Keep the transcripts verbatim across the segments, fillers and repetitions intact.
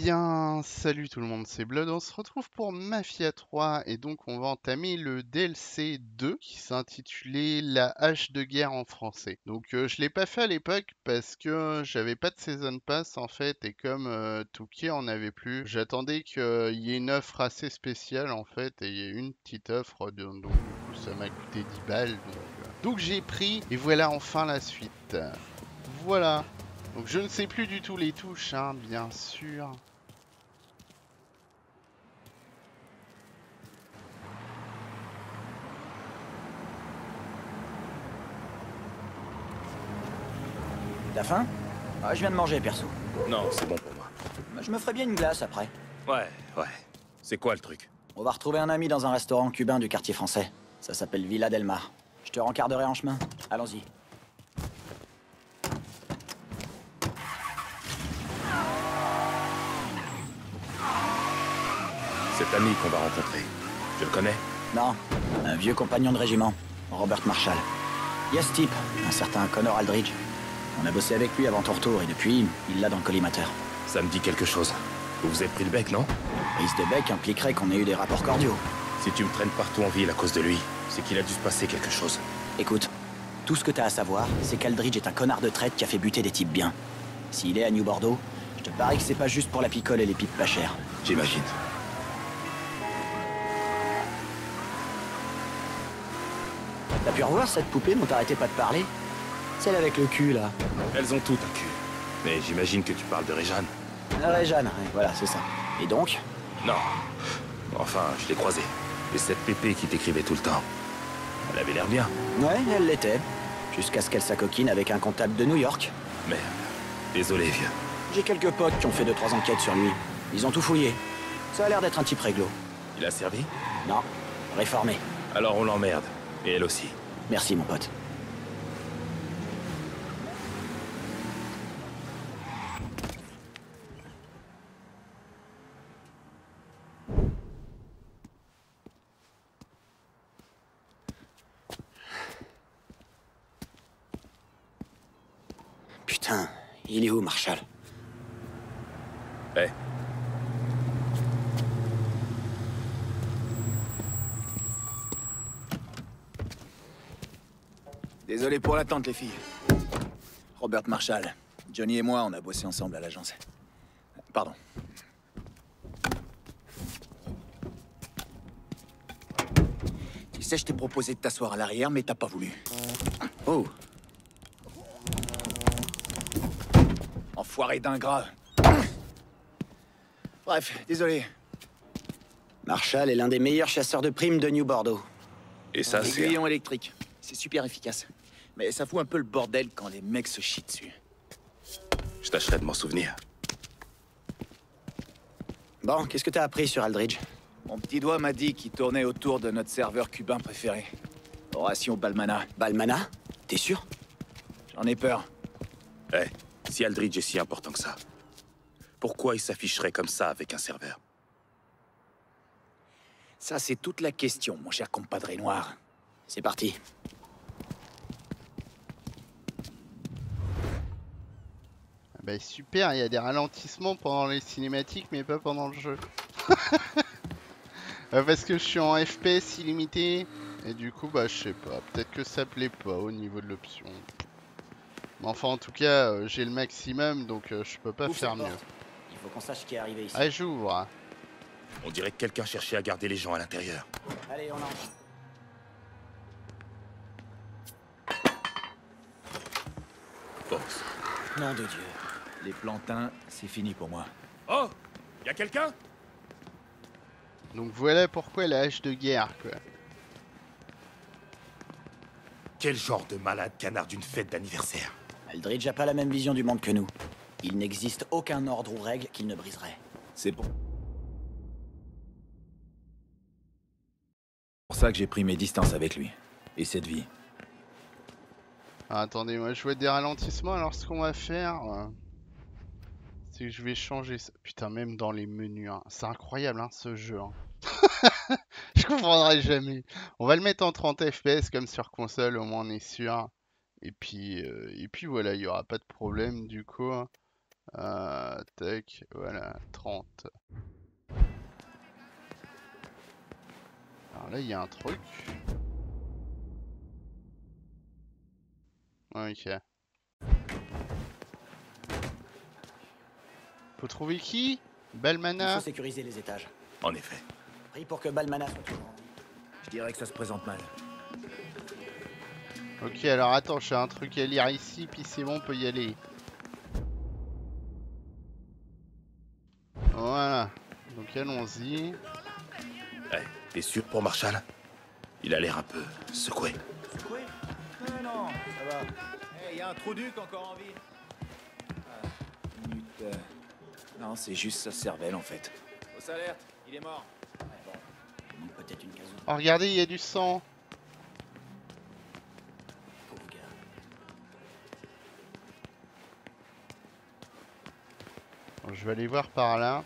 bien, salut tout le monde, c'est Blood, on se retrouve pour Mafia trois et donc on va entamer le D L C deux qui s'intitulait La hache de guerre en français. Donc euh, je l'ai pas fait à l'époque parce que j'avais pas de Season Pass en fait et comme euh, Touki en avait plus, j'attendais qu'il y ait une offre assez spéciale en fait et il y a eu une petite offre de- donc du coup ça m'a coûté dix balles donc, euh, donc j'ai pris et voilà enfin la suite. Voilà. Donc je ne sais plus du tout les touches, hein, bien sûr. T'as faim? Ah, je viens de manger, perso. Non, c'est bon pour moi. Bah, je me ferais bien une glace après. Ouais, ouais. C'est quoi le truc? On va retrouver un ami dans un restaurant cubain du quartier français. Ça s'appelle Villa Del Mar. Je te rencarderai en chemin. Allons-y. Cet ami qu'on va rencontrer, je le connais? Non, un vieux compagnon de régiment, Robert Marshall. Il y a ce type, un certain Connor Aldridge. On a bossé avec lui avant ton retour et depuis, il l'a dans le collimateur. Ça me dit quelque chose. Vous vous êtes pris le bec, non? Prise de bec impliquerait qu'on ait eu des rapports cordiaux. Si tu me traînes partout en ville à cause de lui, c'est qu'il a dû se passer quelque chose. Écoute, tout ce que t'as à savoir, c'est qu'Aldridge est un connard de traite qui a fait buter des types bien. S'il est à New Bordeaux, je te parie que c'est pas juste pour la picole et les pipes pas chères. J'imagine. T'as pu revoir cette poupée dont t'arrêtais pas de parler? Celle avec le cul, là. Elles ont toutes un cul. Mais j'imagine que tu parles de Réjeanne. Ah ouais, Jeanne, ouais, voilà, c'est ça. Et donc? Non. Enfin, je l'ai croisée. Et cette pépé qui t'écrivait tout le temps. Elle avait l'air bien. Ouais, elle l'était. Jusqu'à ce qu'elle s'acoquine avec un comptable de New York. Merde. Désolé, vieux. J'ai quelques potes qui ont fait deux trois enquêtes sur lui. Ils ont tout fouillé. Ça a l'air d'être un type réglo. Il a servi? Non, réformé. Alors on l'emmerde. Et elle aussi. Merci, mon pote. Putain, il est où, Marshall? Eh. Désolé pour l'attente, les filles. Robert Marshall. Johnny et moi, on a bossé ensemble à l'agence. Pardon. Tu sais, je t'ai proposé de t'asseoir à l'arrière, mais t'as pas voulu. Oh. Enfoiré d'ingrat. Bref, désolé. Marshall est l'un des meilleurs chasseurs de primes de New Bordeaux. Et ça, c'est... Aiguillon électrique. C'est super efficace. Mais ça fout un peu le bordel quand les mecs se chient dessus. Je tâcherai de m'en souvenir. Bon, qu'est-ce que t'as appris sur Aldridge? Mon petit doigt m'a dit qu'il tournait autour de notre serveur cubain préféré. Horacio Balmana. Balmana? T'es sûr? J'en ai peur. Eh, si Aldridge est si important que ça, pourquoi il s'afficherait comme ça avec un serveur? Ça, c'est toute la question, mon cher compadre noir. C'est parti. Bah super, il y a des ralentissements pendant les cinématiques mais pas pendant le jeu. Euh, Parce que je suis en F P S illimité et du coup bah je sais pas, peut-être que ça plaît pas au niveau de l'option. Mais enfin en tout cas euh, j'ai le maximum donc euh, je peux pas Ouvre faire cette mieux. porte. Il faut qu'on sache ce qui est arrivé ici. Ah j'ouvre. On dirait que quelqu'un cherchait à garder les gens à l'intérieur. Allez, on entre. Boss. Nom de Dieu. Les plantins, c'est fini pour moi. Oh! Y a quelqu'un? Donc voilà pourquoi la hache de guerre quoi. Quel genre de malade canard d'une fête d'anniversaire? Aldridge n'a pas la même vision du monde que nous. Il n'existe aucun ordre ou règle qu'il ne briserait. C'est pour... pour ça que j'ai pris mes distances avec lui. Et cette vie. Ah, attendez, moi je vois des ralentissements alors ce qu'on va faire euh, c'est que je vais changer ça. Putain même dans les menus, hein. C'est incroyable hein, ce jeu. Hein. Je comprendrai jamais. On va le mettre en trente F P S comme sur console, au moins on est sûr. Et puis, euh, et puis voilà, il n'y aura pas de problème du coup. Euh, tac, voilà, trente. Alors là, il y a un truc. Ok. Faut trouver qui? Il Balmana? faut sécuriser les étages. En effet. Prie pour que Balmana soit toujours en vie. Je dirais que ça se présente mal. Ok, alors attends, j'ai un truc à lire ici, puis c'est bon, on peut y aller. Voilà. Donc allons-y. Eh, t'es sûr pour Marshall? Il a l'air un peu secoué. Secoué? Non, non, ça va. Eh, y a un trou duc encore en vie. Ah, une minute, euh, non, c'est juste sa cervelle en fait. Fausse alerte, il est mort. Ouais, bon. Il manque peut-être une case. Oh, regardez, il y a du sang. Pauvre gars. Bon, je vais aller voir par là.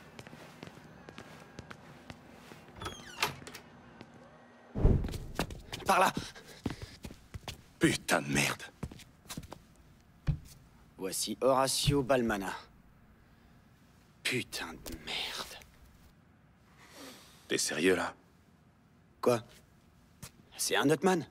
Par là! Putain de merde. Voici Horacio Balmana. Putain de merde. T'es sérieux là? Quoi? C'est un Notman.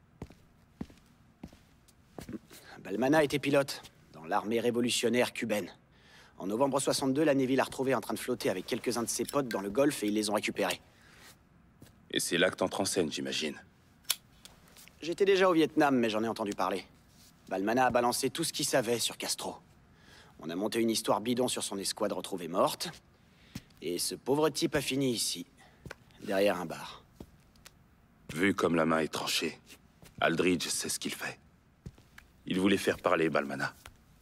Balmana était pilote dans l'armée révolutionnaire cubaine. En novembre soixante-deux, la Navy l'a retrouvé en train de flotter avec quelques-uns de ses potes dans le Golfe et ils les ont récupérés. Et c'est là que t'entres en scène, j'imagine. J'étais déjà au Vietnam, mais j'en ai entendu parler. Balmana a balancé tout ce qu'il savait sur Castro. On a monté une histoire bidon sur son escouade retrouvée morte. Et ce pauvre type a fini ici, derrière un bar. Vu comme la main est tranchée, Aldridge sait ce qu'il fait. Il voulait faire parler Balmana.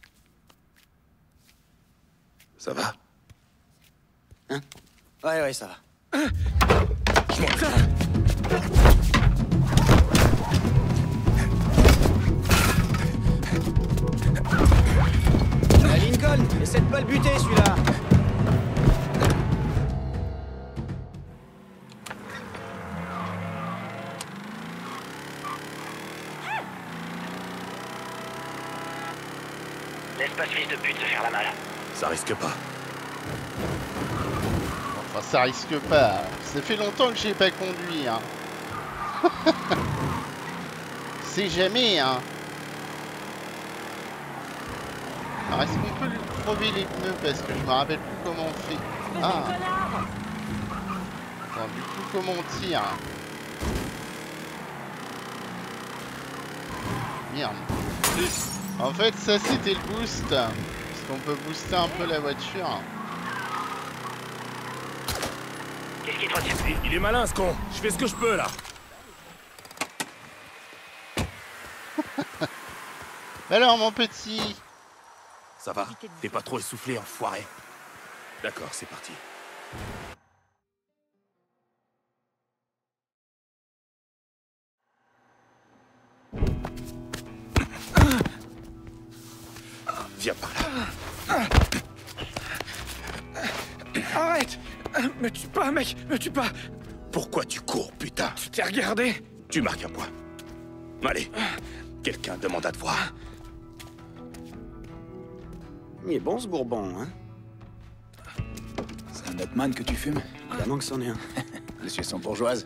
Ça va? Hein? Ouais, ouais, ça va. Ah, Lincoln, essaie de pas le buter, celui-là. Laisse pas ce fils de pute se faire la malle. Ça risque pas. Enfin, ça risque pas. Ça fait longtemps que j'ai pas conduit, hein. C'est jamais, hein. Alors, est-ce qu'on peut lui crever les pneus? Parce que je me rappelle plus comment on fait. Ah. Attends, du coup, comment on tire? Merde. En fait, ça, c'était le boost. Parce qu'on peut booster un peu la voiture. Qu'est-ce qui te retient? Il, il est malin ce con. Je fais ce que je peux là. Alors, mon petit. Ça va? T'es pas trop essoufflé, enfoiré? D'accord, c'est parti. Viens par là. Arrête! Me tue pas, mec! Me tue pas! Pourquoi tu cours, putain? Tu t'es regardé? Tu marques un point. Allez, quelqu'un demande à te voir. Il est bon, ce bourbon, hein? C'est un Notman que tu fumes? Évidemment que c'en est un. Monsieur sont bourgeoise.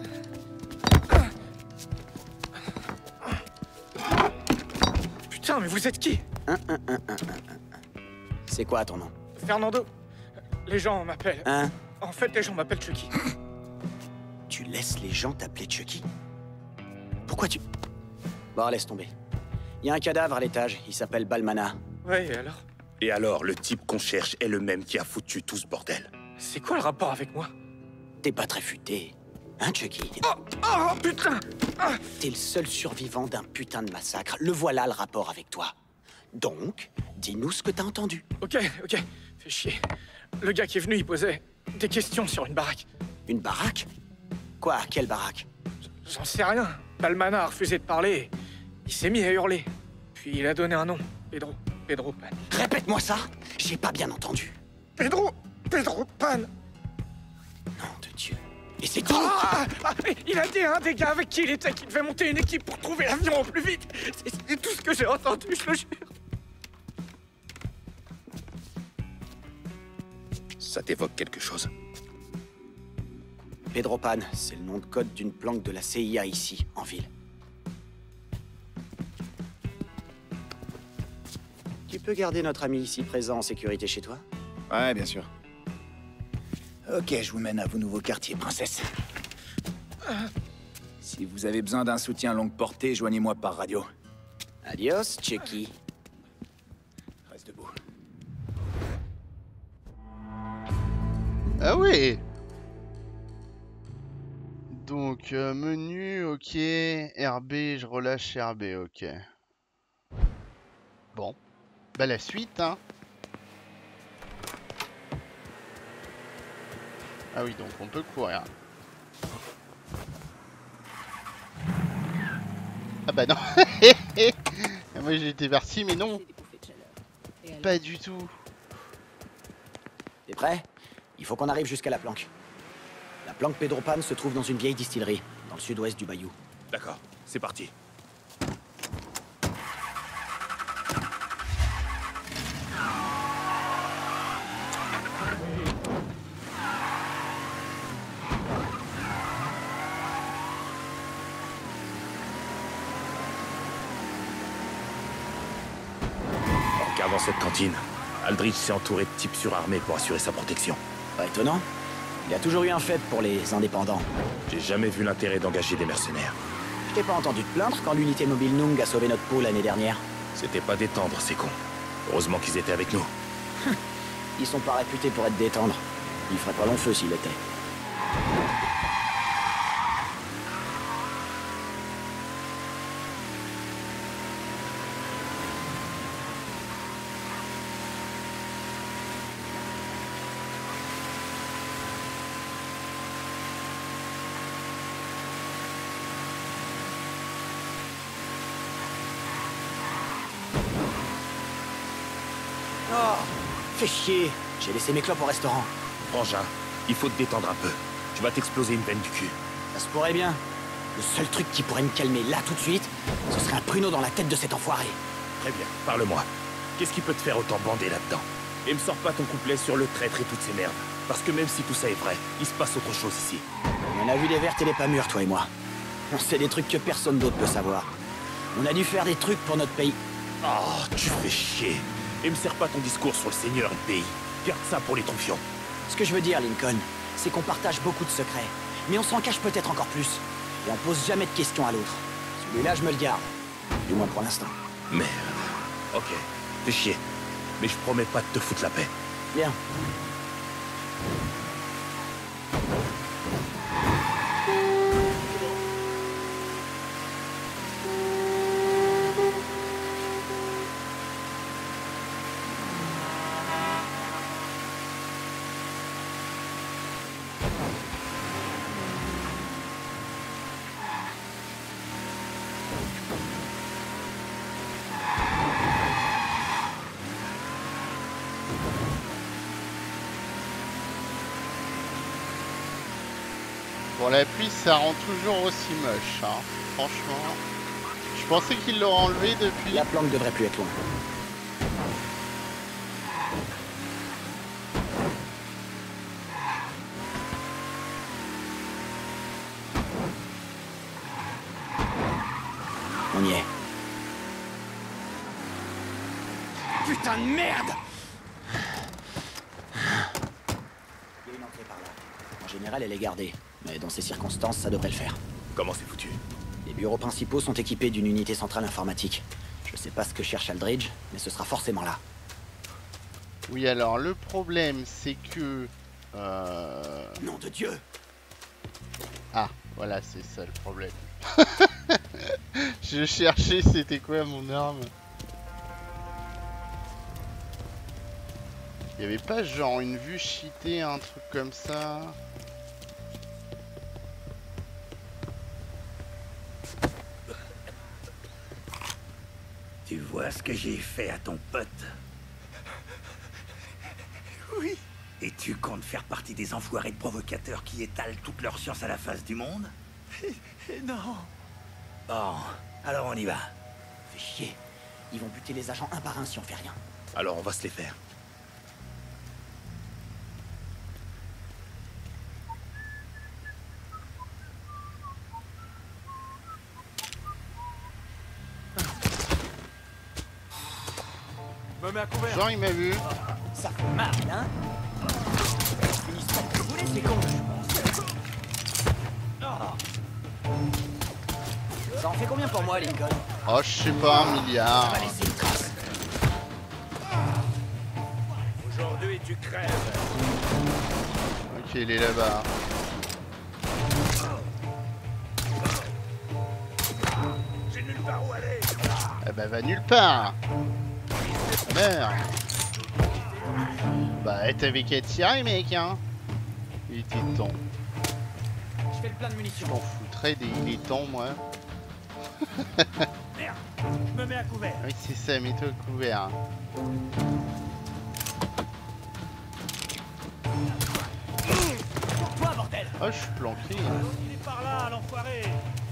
Putain, mais vous êtes qui? Un, un, un, un, un, un. C'est quoi ton nom? Fernando. Les gens m'appellent. Hein? En fait, les gens m'appellent Chucky. Tu laisses les gens t'appeler Chucky? Pourquoi tu... Bon, laisse tomber. Il y a un cadavre à l'étage, il s'appelle Balmana. Ouais, et alors? Et alors, le type qu'on cherche est le même qui a foutu tout ce bordel. C'est quoi le rapport avec moi? T'es pas très futé. Hein, Chucky? Oh, oh putain! Ah. T'es le seul survivant d'un putain de massacre. Le voilà le rapport avec toi. Donc, dis-nous ce que t'as entendu. Ok, ok. Fais chier. Le gars qui est venu, il posait des questions sur une baraque. Une baraque? Quoi? Quelle baraque? J'en sais rien. Balmana a refusé de parler. Il s'est mis à hurler. Puis il a donné un nom. Pedro. Pedro Pan. Répète-moi ça! J'ai pas bien entendu. Pedro! Pedro Pan! Nom de Dieu. Et c'est tout! Ah, ah, il a dit à un des gars avec qui il était qu'il devait monter une équipe pour trouver l'avion au plus vite. C'est tout ce que j'ai entendu, je le jure. Ça t'évoque quelque chose? Pedro Pan, c'est le nom de code d'une planque de la C I A ici, en ville. Tu peux garder notre ami ici présent en sécurité chez toi? Ouais, bien sûr. Ok, je vous mène à vos nouveaux quartiers, princesse. Si vous avez besoin d'un soutien longue portée, joignez-moi par radio. Adios, Chucky. Reste debout. Ah oui. Donc, euh, menu, ok. R B, je relâche R B, ok. Bon. Bah la suite, hein. Ah oui, donc on peut courir. Ah bah non. Moi j'ai été parti, mais non. Pas du tout. T'es prêt? Il faut qu'on arrive jusqu'à la planque. La planque Pedro Pan se trouve dans une vieille distillerie, dans le sud-ouest du bayou. D'accord, c'est parti. En regardant cette cantine, Aldrich s'est entouré de types surarmés pour assurer sa protection. Pas étonnant. Il y a toujours eu un fait pour les indépendants. J'ai jamais vu l'intérêt d'engager des mercenaires. Je t'ai pas entendu te plaindre quand l'unité mobile Nung a sauvé notre peau l'année dernière. C'était pas détendre, ces cons. Heureusement qu'ils étaient avec nous. Ils sont pas réputés pour être détendres. Ils feraient pas long feu s'ils l'étaient. Oh, fais chier. J'ai laissé mes clopes au restaurant. Frangin, il faut te détendre un peu. Tu vas t'exploser une veine du cul. Ça se pourrait bien. Le seul truc qui pourrait me calmer là tout de suite, ce serait un pruneau dans la tête de cet enfoiré. Très bien, parle-moi. Qu'est-ce qui peut te faire autant bander là-dedans? Et me sors pas ton couplet sur le traître et toutes ces merdes. Parce que même si tout ça est vrai, il se passe autre chose ici. On a vu des vertes et des pas mûres, toi et moi. On sait des trucs que personne d'autre peut savoir. On a dû faire des trucs pour notre pays. Oh, tu fais chier. Et me sers pas ton discours sur le seigneur et le pays. Garde ça pour les tronfions. Ce que je veux dire, Lincoln, c'est qu'on partage beaucoup de secrets. Mais on s'en cache peut-être encore plus. Et on pose jamais de questions à l'autre. Celui-là, je me le garde. Du moins pour l'instant. Merde. Ok, fais chier. Mais je promets pas de te foutre la paix. Bien. Bon, la pluie, ça rend toujours aussi moche, hein. Franchement. Je pensais qu'il l'aurait enlevé depuis. La planque devrait plus être loin. On y est. Putain de merde! Il y a une entrée par là. En général, elle est gardée. Mais dans ces circonstances, ça devrait le faire. Comment c'est foutu? Les bureaux principaux sont équipés d'une unité centrale informatique. Je sais pas ce que cherche Aldridge, mais ce sera forcément là. Oui, alors le problème, c'est que... Euh... Nom de Dieu! Ah, voilà, c'est ça le problème. Je cherchais c'était quoi mon arme. Il y avait pas genre une vue cheatée, un truc comme ça? Tu vois ce que j'ai fait à ton pote? Oui. Et tu comptes faire partie des enfoirés de provocateurs qui étalent toute leur science à la face du monde? Non. Bon, alors on y va. Fais chier. Ils vont buter les agents un par un si on fait rien. Alors on va se les faire. me mets à couvert. Genre il m'a vu. Ça fait mal, hein? Une histoire que vous voulez, c'est con, je pense. Ça en fait combien pour moi, Lincoln? Oh, je sais pas, un milliard. Aujourd'hui, tu crèves. Ok, il est là-bas. J'ai nulle part où aller. Ah bah va nulle part. Merde. Bah t'avais qu'à tirer mec hein. Il était temps. Je fais le plein de munitions. Je m'en foutrais des il est temps moi. Merde, je me mets à couvert. Oui c'est ça, mets-toi au couvert. Pour toi, bordel! Oh je suis planqué. Il est par là, l'enfoiré.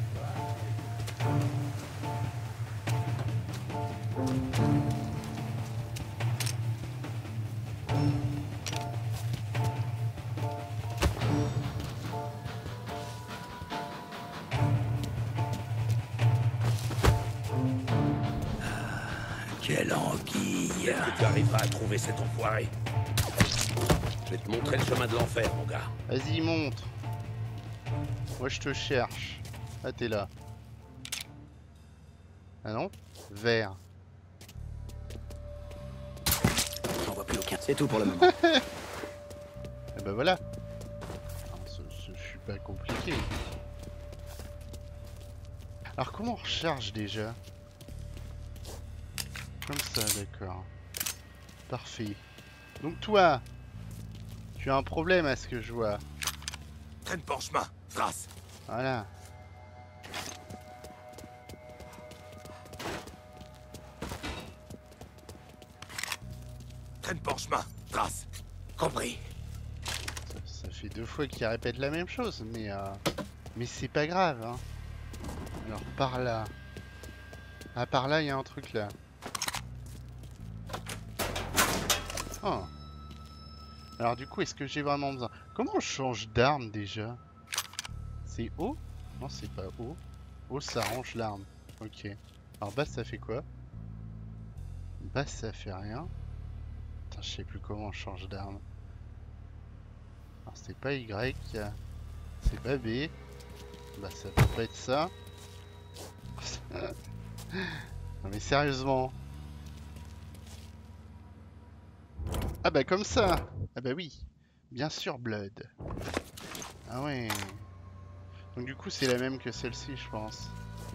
Quelle anguille. Peut-être que tu arriveras à trouver cet enfoiré. Je vais te montrer le chemin de l'enfer, mon gars. Vas-y montre. Moi je te cherche. Ah t'es là. Ah non? Vert. J'en vois plus aucun. C'est tout pour le moment. Et bah voilà. Ah, ce, ce, je suis pas compliqué. Alors comment on recharge déjà? Comme ça, d'accord. Parfait. Donc toi, tu as un problème à ce que je vois. Traîne pas en chemin, Thras. Voilà. Traîne pas en chemin, Thras. Compris. Ça, ça fait deux fois qu'il répète la même chose, mais euh, mais c'est pas grave. Hein. Alors par là. Ah par là, il y a un truc là. Oh. Alors du coup, est-ce que j'ai vraiment besoin? Comment on change d'arme déjà? C'est haut? Non, c'est pas haut. Haut, ça range l'arme. Ok. Alors basse, ça fait quoi? Basse, ça fait rien. Putain, je sais plus comment on change d'arme. Alors c'est pas Y. C'est pas B. Bah ça peut pas être ça. Non mais sérieusement. Ah bah comme ça. Ah bah oui. Bien sûr Blood. Ah ouais. Donc du coup c'est la même que celle-ci je pense.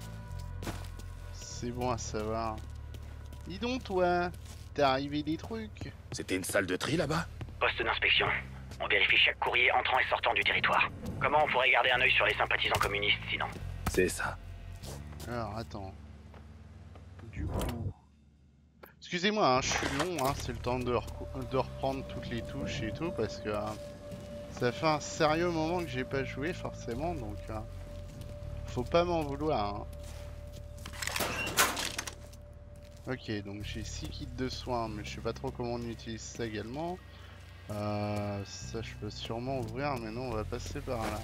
C'est bon à savoir. Dis donc toi. T'es arrivé des trucs. C'était une salle de tri là-bas? Poste d'inspection. On vérifie chaque courrier entrant et sortant du territoire. Comment on pourrait garder un œil sur les sympathisants communistes sinon? C'est ça. Alors attends. Du coup... Excusez-moi, hein, je suis long, hein, c'est le temps de, re de reprendre toutes les touches et tout, parce que euh, ça fait un sérieux moment que j'ai pas joué forcément, donc euh, faut pas m'en vouloir. Hein. Ok, donc j'ai six kits de soins, mais je sais pas trop comment on utilise ça également. Euh, ça je peux sûrement ouvrir, mais non, on va passer par là.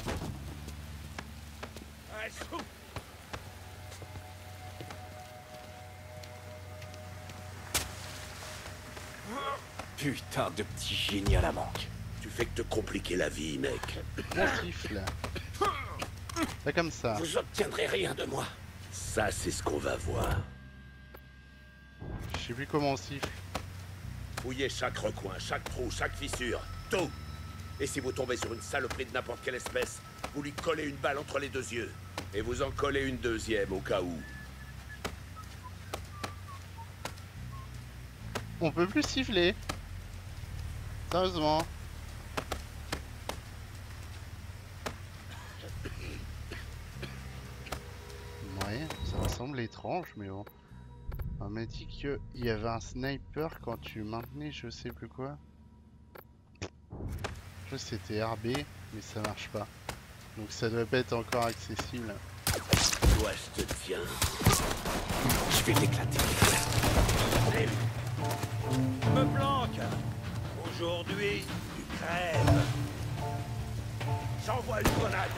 Putain de petit génie à la manque. Tu fais que te compliquer la vie, mec. Mon siffle. Pas comme ça. Vous obtiendrez rien de moi. Ça, c'est ce qu'on va voir. Je sais plus comment on siffle. Fouillez chaque recoin, chaque trou, chaque fissure. Tout. Et si vous tombez sur une saloperie de n'importe quelle espèce, vous lui collez une balle entre les deux yeux. Et vous en collez une deuxième au cas où. On peut plus siffler. Sérieusement. Ouais, ça me semble étrange, mais bon. On m'a dit qu'il y avait un sniper quand tu maintenais je sais plus quoi. Je sais c'était R B, mais ça marche pas. Donc ça doit pas être encore accessible. Toi, je te tiens. Je vais l'éclater. Je me planque. Aujourd'hui, tu crèves. J'envoie une grenade.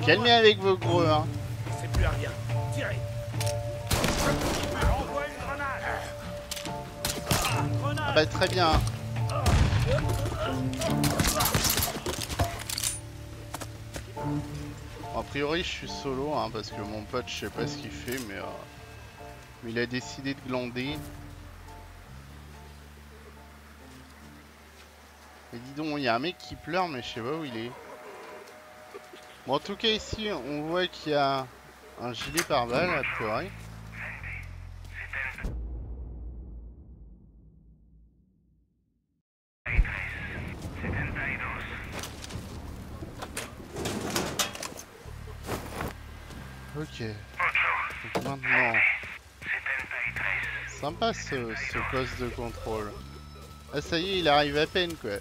Calmez avec vos gros, hein. C'est plus à rien. Tirez. Envoie une grenade. Ah bah très bien. Bon, a priori je suis solo hein, parce que mon pote je sais pas ce qu'il fait mais, euh, mais il a décidé de glander. Et dis donc, il y a un mec qui pleure mais je sais pas où il est. Bon en tout cas ici on voit qu'il y a un gilet pare-balles a priori. Ok. Donc maintenant. Sympa ce, ce poste de contrôle. Ah ça y est, il arrive à peine quoi.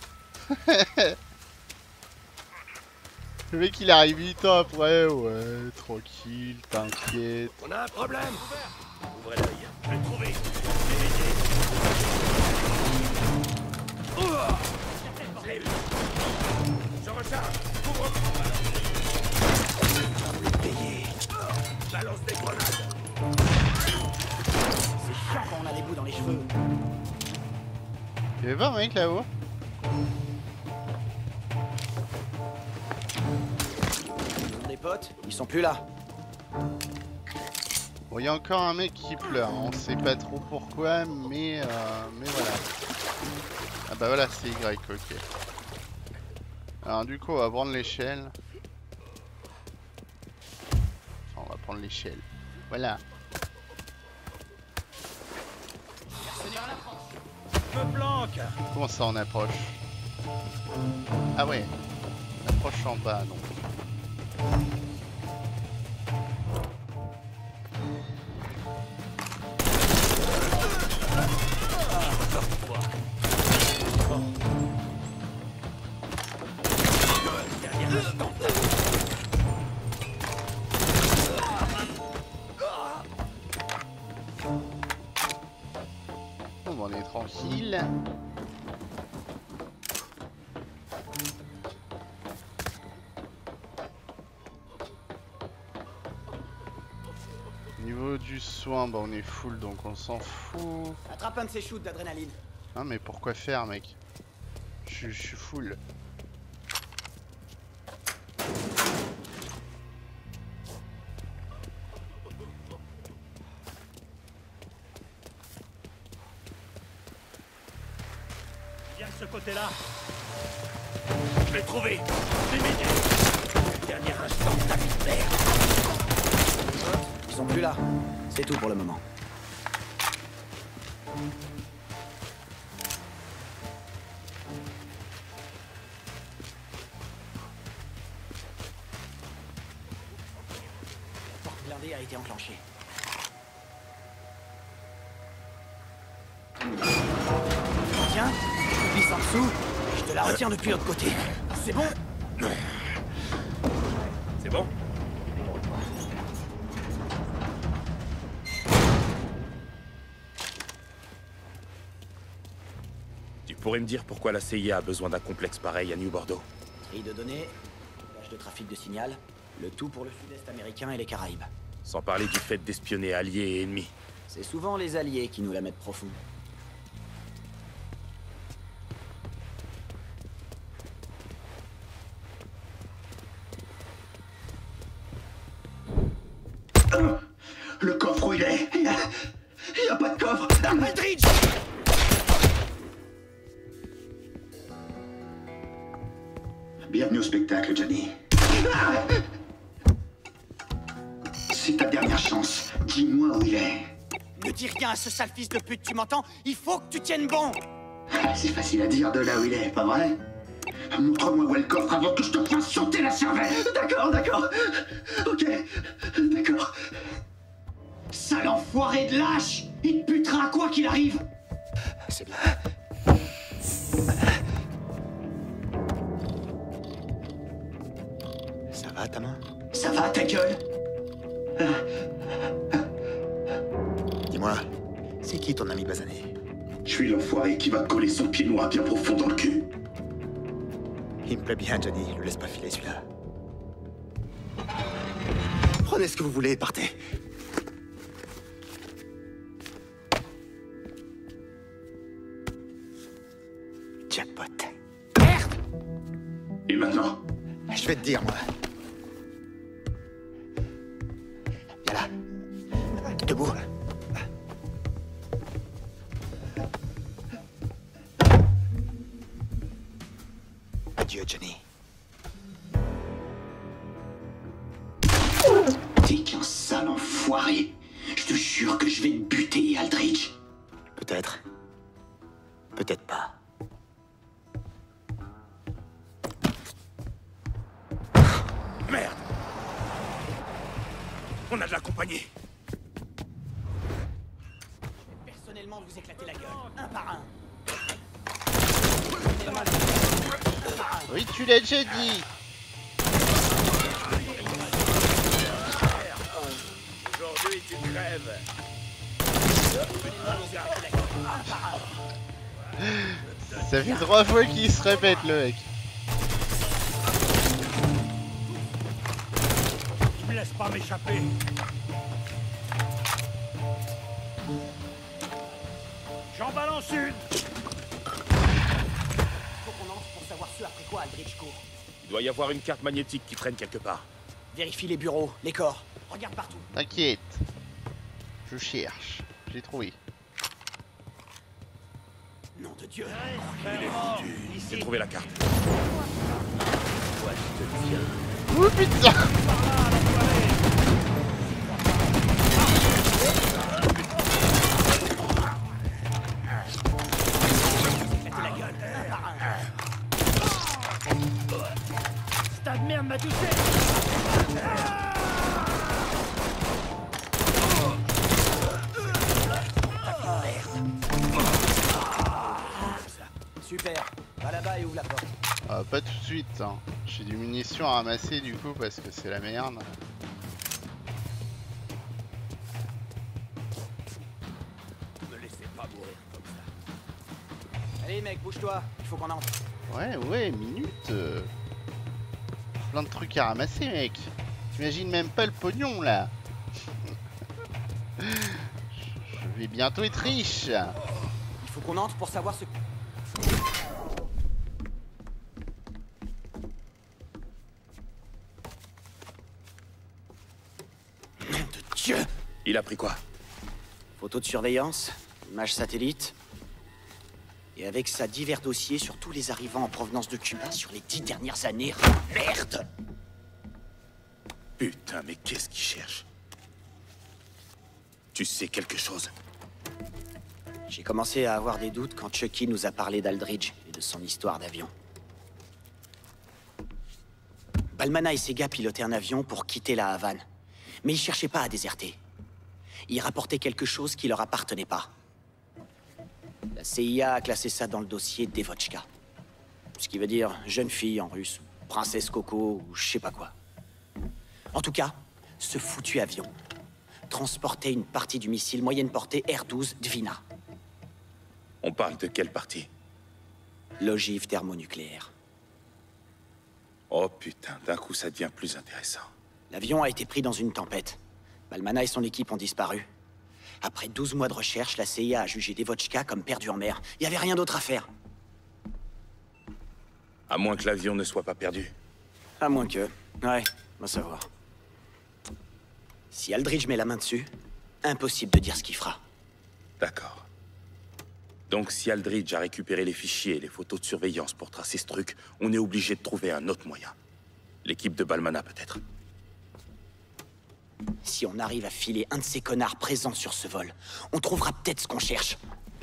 Le mec il arrive huit ans après, ouais, tranquille, t'inquiète. On a un problème. Ouvrez l'œil. Je vais le trouver. Je l'ai eu. Je recharge. Couvre. Balance des grenades. C'est chiant quand on a des bouts dans les cheveux. Y'avait pas un mec là-haut? Ils ont des potes, ils sont plus là. Bon, il y a encore un mec qui pleure, on sait pas trop pourquoi, mais, euh, mais voilà. Ah bah voilà, c'est Y, ok. Alors du coup, on va prendre l'échelle. Enfin, on va prendre l'échelle. Voilà. Me planque. Comment ça on approche? Ah ouais, on approche en bas donc. Bon, on est tranquille. Niveau du soin, bah on est full donc on s'en fout. Attrape un de ces shoots d'adrénaline. Hein mais pourquoi faire mec? Je je suis full. Viens de ce côté-là. Je l'ai trouvé. Des médias. Dernier instant, ta vie de merde. Ils sont plus là. C'est tout pour le moment. La porte blindée a été enclenchée. Tiens, tu glisses en dessous, et je te la retiens depuis l'autre côté. C'est bon? C'est bon? Tu pourrais me dire pourquoi la C I A a besoin d'un complexe pareil à New Bordeaux? Tri de données, flash de trafic de signal, le tout pour le sud-est américain et les Caraïbes. Sans parler du fait d'espionner alliés et ennemis. C'est souvent les alliés qui nous la mettent profond. Le coffre où il est? Il y a, il y a pas de coffre. Aldridge! Bienvenue au spectacle, Johnny. C'est ta dernière chance. Dis-moi où il est. Ne dis rien à ce sale fils de pute, tu m'entends? Il faut que tu tiennes bon! C'est facile à dire de là où il est, pas vrai? Montre-moi où est le coffre avant que je te fasse sauter la cervelle. D'accord, d'accord. Ok, d'accord. Sale enfoiré de lâche! Il te butera quoi qu'il arrive! C'est bien. Ça va ta main? Ça va, ta gueule? Dis-moi, c'est qui ton ami basané? Je suis l'enfoiré qui va te coller son pied noir bien profond dans le cul. Il me plaît bien, Johnny, le laisse pas filer celui-là. Prenez ce que vous voulez et partez. Jackpot. Merde! Et maintenant? Je vais te dire, moi. Viens là. Debout. Adieu, Johnny. T'es qu'un sale enfoiré. Je te jure que je vais te buter, Aldridge. Peut-être. Peut-être pas. Merde! On a de la compagnie. Personnellement, vous éclatez la gueule, un par un. Oui, tu l'as déjà dit. Aujourd'hui, tu crèves. Ça fait trois fois qu'il se répète, le mec. Il me laisse pas m'échapper. J'en balance une. Faut qu'on entre pour savoir ce après quoi Aldridge court. Il doit y avoir une carte magnétique qui traîne quelque part. Vérifie les bureaux, les corps. Regarde partout. T'inquiète. Je cherche. J'ai trouvé. Nom de Dieu. Il est foutu. J'ai trouvé la carte. Oh putain! La gueule, un par un. Tas de merde m'a touché. Super. Va là-bas et ouvre la porte. Ah, pas tout de suite. Hein. J'ai des munitions à ramasser du coup parce que c'est la merde. Ne laissez pas mourir comme ça. Allez mec, bouge-toi. Il faut qu'on entre. Ouais, ouais, minute. euh. Plein de trucs à ramasser, mec. T'imagines même pas le pognon là. Je vais bientôt être riche. Il faut qu'on entre pour savoir ce... Nom de Dieu! Il a pris quoi? Photos de surveillance, images satellites. Et avec ça, divers dossiers sur tous les arrivants en provenance de Cuba sur les dix dernières années. Merde! Putain, mais qu'est-ce qu'il cherche? Tu sais quelque chose? J'ai commencé à avoir des doutes quand Chucky nous a parlé d'Aldridge et de son histoire d'avion. Balmana et ses gars pilotaient un avion pour quitter la Havane. Mais ils cherchaient pas à déserter. Ils rapportaient quelque chose qui leur appartenait pas. La C I A a classé ça dans le dossier Devochka. Ce qui veut dire jeune fille en russe, princesse Coco ou je sais pas quoi. En tout cas, ce foutu avion transportait une partie du missile moyenne portée R douze Dvina. On parle de quelle partie? L'ogive thermonucléaire. Oh putain, d'un coup ça devient plus intéressant. L'avion a été pris dans une tempête. Balmana et son équipe ont disparu. Après douze mois de recherche, la C I A a jugé Devochka comme perdu en mer. Il n'y avait rien d'autre à faire. À moins que l'avion ne soit pas perdu. À moins que... Ouais, va savoir. Si Aldridge met la main dessus, impossible de dire ce qu'il fera. D'accord. Donc si Aldridge a récupéré les fichiers et les photos de surveillance pour tracer ce truc, on est obligé de trouver un autre moyen. L'équipe de Balmana, peut-être. Si on arrive à filer un de ces connards présents sur ce vol, on trouvera peut-être ce qu'on cherche.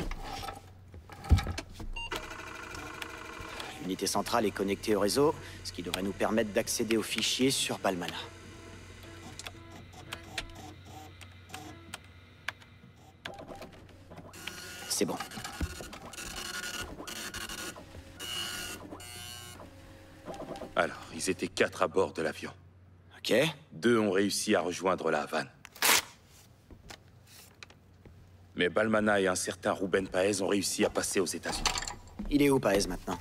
L'unité centrale est connectée au réseau, ce qui devrait nous permettre d'accéder aux fichiers sur Balmana. C'est bon. Alors, ils étaient quatre à bord de l'avion. Ok. Deux ont réussi à rejoindre la Havane. Mais Balmana et un certain Ruben Paez ont réussi à passer aux États-Unis. Il est où, Paez, maintenant?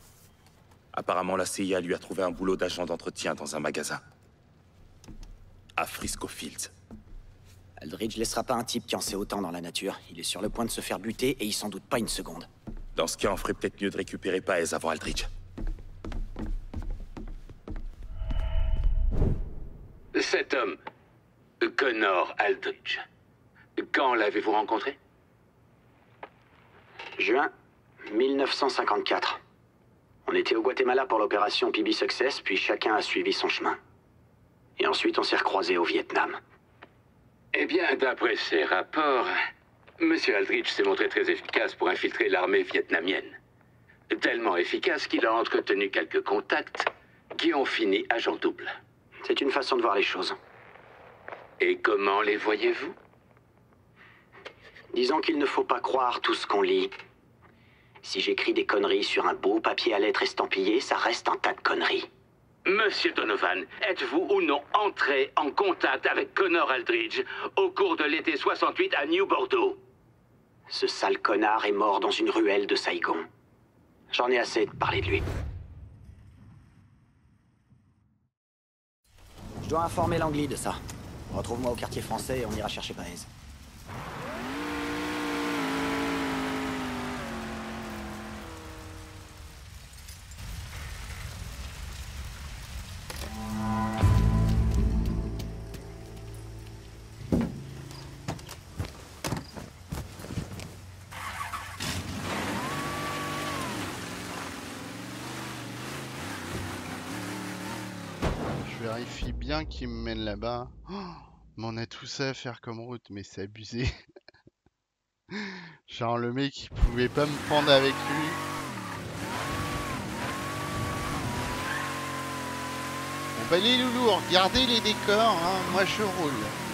Apparemment, la C I A lui a trouvé un boulot d'agent d'entretien dans un magasin. à Frisco Fields. Aldridge laissera pas un type qui en sait autant dans la nature. Il est sur le point de se faire buter et il s'en doute pas une seconde. Dans ce cas, on ferait peut-être mieux de récupérer Paez avant Aldridge. Cet homme, Connor Aldridge, quand l'avez-vous rencontré? Juin mille neuf cent cinquante-quatre. On était au Guatemala pour l'opération P B Success, puis chacun a suivi son chemin. Et ensuite, on s'est recroisés au Vietnam. Eh bien, d'après ces rapports, Monsieur Aldridge s'est montré très efficace pour infiltrer l'armée vietnamienne. Tellement efficace qu'il a entretenu quelques contacts qui ont fini agent double. C'est une façon de voir les choses. Et comment les voyez-vous? Disons qu'il ne faut pas croire tout ce qu'on lit. Si j'écris des conneries sur un beau papier à lettres estampillé, ça reste un tas de conneries. Monsieur Donovan, êtes-vous ou non entré en contact avec Connor Aldridge au cours de l'été soixante-huit à New Bordeaux? Ce sale connard est mort dans une ruelle de Saigon. J'en ai assez de parler de lui. Je dois informer Langley de ça. Retrouve-moi au quartier français et on ira chercher Paez. Je vérifie bien qu'il me mène là-bas. Oh, mais on a tout ça à faire comme route, mais c'est abusé. Genre le mec il pouvait pas me prendre avec lui. Bon bah les loulous, regardez les décors, hein. Moi je roule.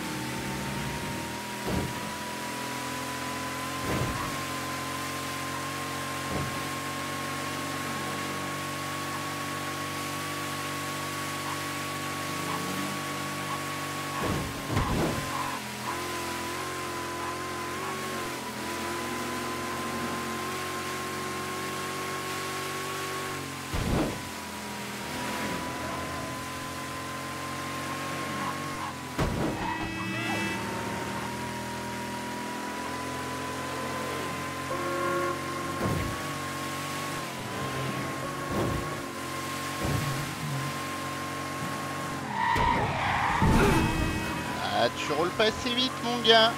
Ah, tu roules pas assez vite, mon gars.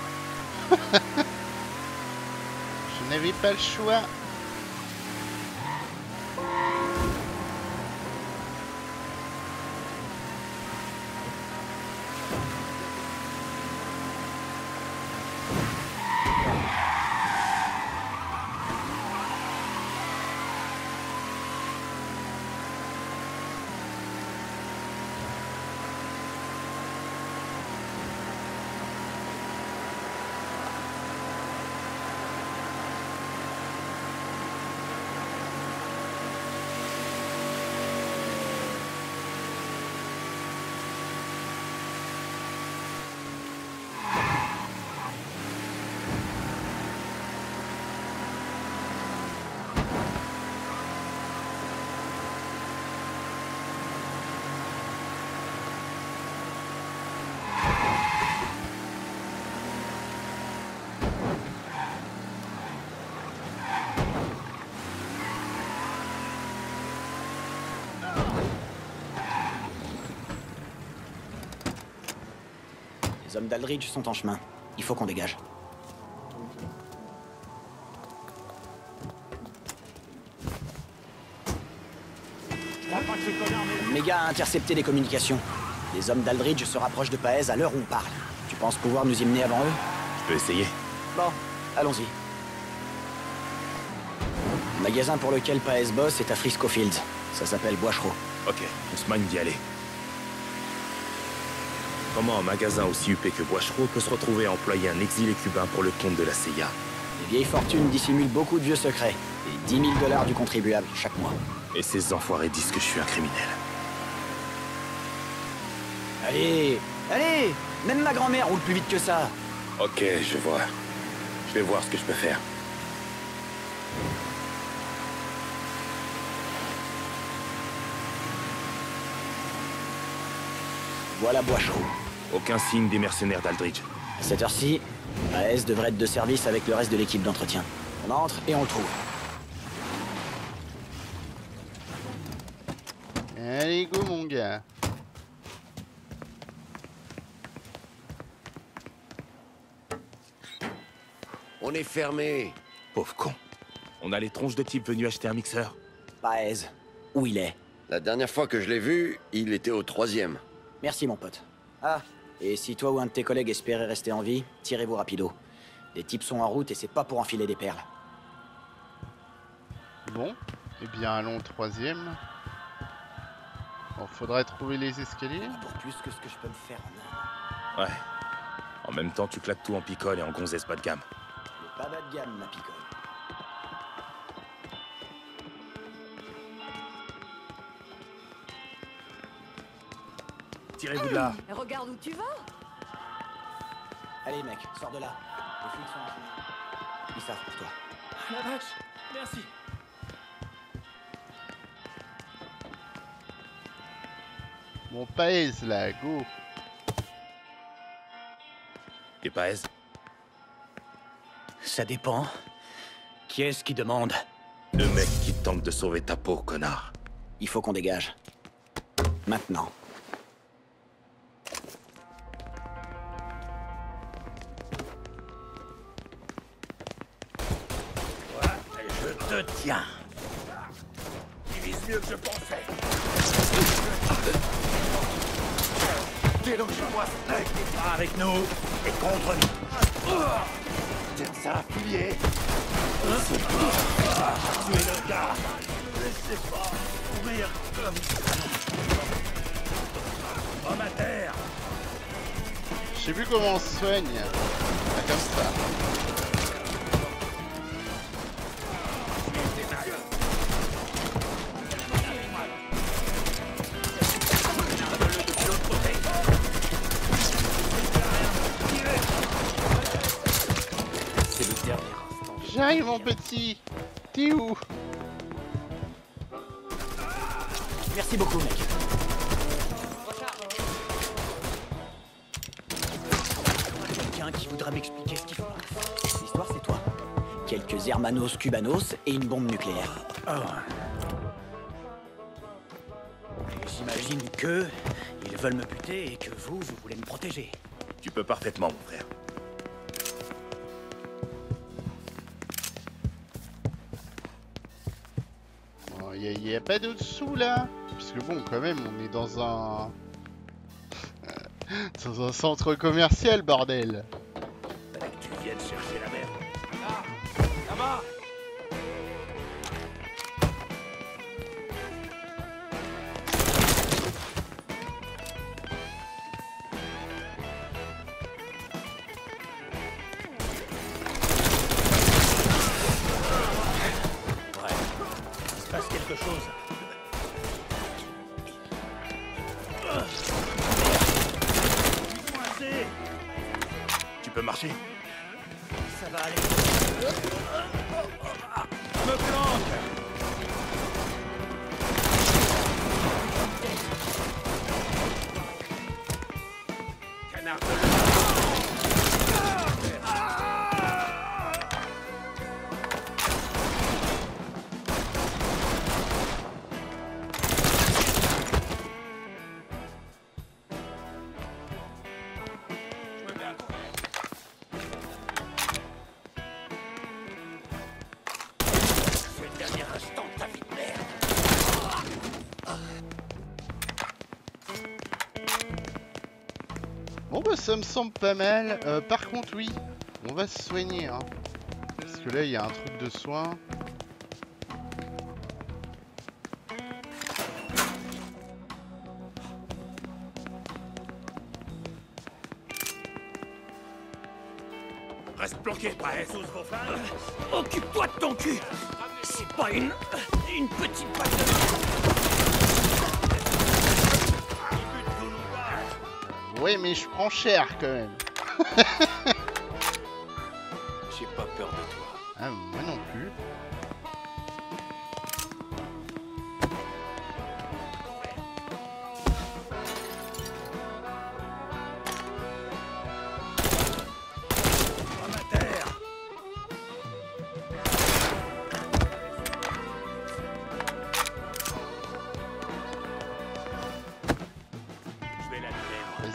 Je n'avais pas le choix. Les hommes d'Aldridge sont en chemin. Il faut qu'on dégage. Méga a intercepté les communications. Les hommes d'Aldridge se rapprochent de Paez à l'heure où on parle. Tu penses pouvoir nous y mener avant eux? Je peux essayer. Bon, allons-y. Le magasin pour lequel Paez bosse est à Frisco Fields. Ça s'appelle Boischereau. Ok, on se manie d'y aller. Comment un magasin aussi huppé que Boischereau peut se retrouver à employer un exilé cubain pour le compte de la C I A? Les vieilles fortunes dissimulent beaucoup de vieux secrets. Et dix mille dollars du contribuable chaque mois. Et ces enfoirés disent que je suis un criminel. Allez, allez! Même ma grand-mère roule plus vite que ça. Ok, je vois. Je vais voir ce que je peux faire. Voilà Boischereau. Aucun signe des mercenaires d'Aldridge. À cette heure-ci, A S devrait être de service avec le reste de l'équipe d'entretien. On entre et on le trouve. Allez, go mon gars. On est fermé. Pauvre con. On a les tronches de type venus acheter un mixeur. Baez, où il est? La dernière fois que je l'ai vu, il était au troisième. Merci mon pote. Ah, et si toi ou un de tes collègues espérait rester en vie, tirez-vous rapido. Les types sont en route et c'est pas pour enfiler des perles. Bon, eh bien allons au troisième. Bon, faudrait trouver les escaliers. Pour plus que ce que je peux me faire en un. Ouais. En même temps, tu claques tout en picole et en gonzesse bas de gamme. Le pas bas de gamme, ma picole. Tirez-vous de là. Hey, regarde où tu vas. Allez mec, sors de là. Les flics sont en chemin. Ils savent pour toi. La vache. Merci. Mon Paez là, go. T'es pas aise? Ça dépend. Qui est-ce qui demande? Le mec qui tente de sauver ta peau, connard. Il faut qu'on dégage. Maintenant. Je te tiens. Il vise mieux que je pensais. T'es donc chez moi, Snake. T'es pas avec nous. T'es contre nous. Tiens ça, fuyez. Tu es le gars. Laissez pas mourir comme ça. Homme à terre. Je sais plus comment on se soigne. Ah, comme ça. J'arrive mon petit. T'es où? Merci beaucoup mec. Quelqu'un qui voudra m'expliquer ce qu'il faut. L'histoire c'est toi. Quelques hermanos cubanos et une bombe nucléaire. Oh. Et j'imagine que ils veulent me buter et que vous, vous voulez me protéger. Tu peux parfaitement, mon frère. Il n'y a, a pas de dessous là. Puisque bon, quand même, on est dans un... dans un centre commercial, bordel. Fallait que tu viennes chercher la merde. Là, là-bas. Quelque chose. Tu peux marcher? Ça va aller. Me planque. Canard de Bon bah ça me semble pas mal. Euh, par contre oui, on va se soigner. Hein. Parce que là il y a un truc de soin. Reste planqué, Paez. Occupe-toi de ton cul. C'est pas une... une petite patte de... Oui mais je prends cher quand même. J'ai pas peur de toi. Ah moi non plus.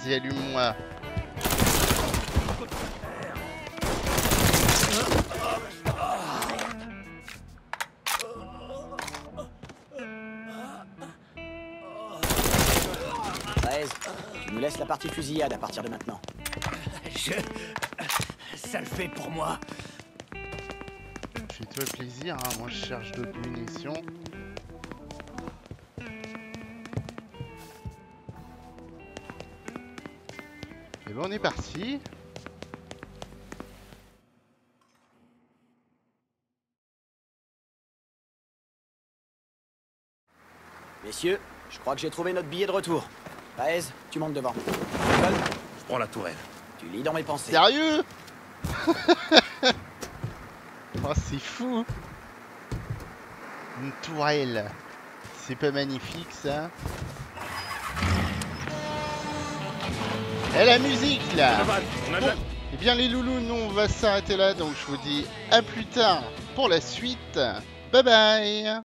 Vas-y, allume-moi. treize, tu nous laisses la partie fusillade à partir de maintenant. Je... Ça le fait pour moi. Fais-toi plaisir, hein. Moi je cherche d'autres munitions. Et ben on est parti. Messieurs, je crois que j'ai trouvé notre billet de retour. Paez, tu montes devant. Je prends la tourelle. Tu lis dans mes pensées. Sérieux? Oh, c'est fou. Une tourelle. C'est pas magnifique ça? Et la musique là. Bon, eh bien les loulous, nous on va s'arrêter là, donc je vous dis à plus tard pour la suite. Bye bye.